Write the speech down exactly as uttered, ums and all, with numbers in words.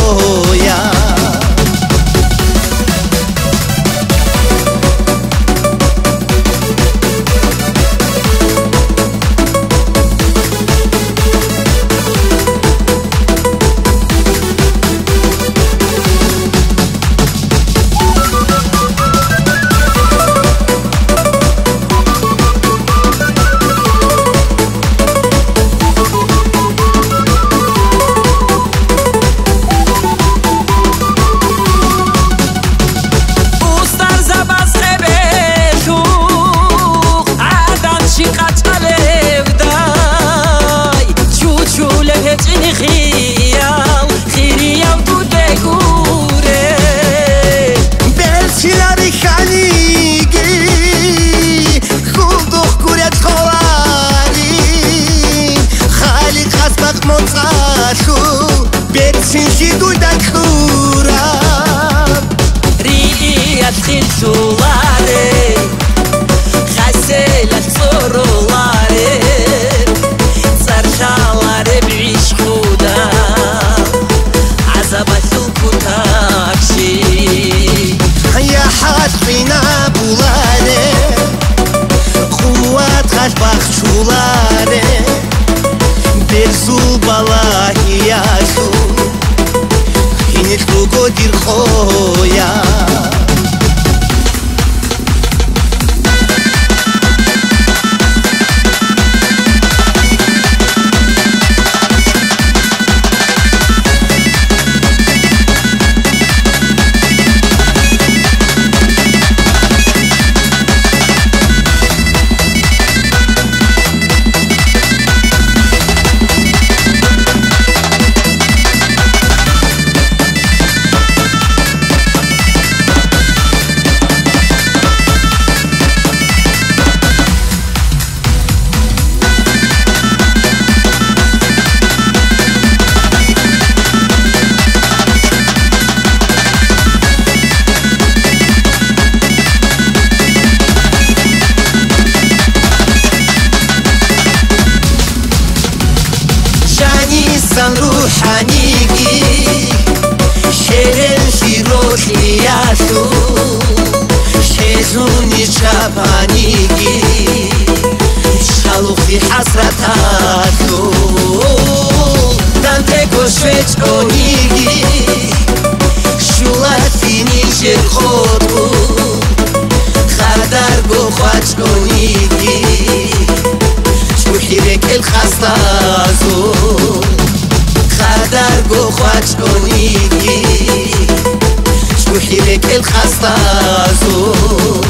خویا Sulare, خسلت صرولare, صرشالare بعيش خودا, عزبت الكتاكشي. يا حسنا بولاره, قوات خشبخ شولاره, برزو بالای یاشو, هینش لوگو دیر خویا. San ruhanigi Şeren şirokli yaşu Şezuni çapanigi Şalukli hasratatu Dante koşveç onigi Şulatini şerkotu Khadar gokhwaç onigi Şuhirek el khastazu خدر گو خواج کنیگی شو حیرک الخستازو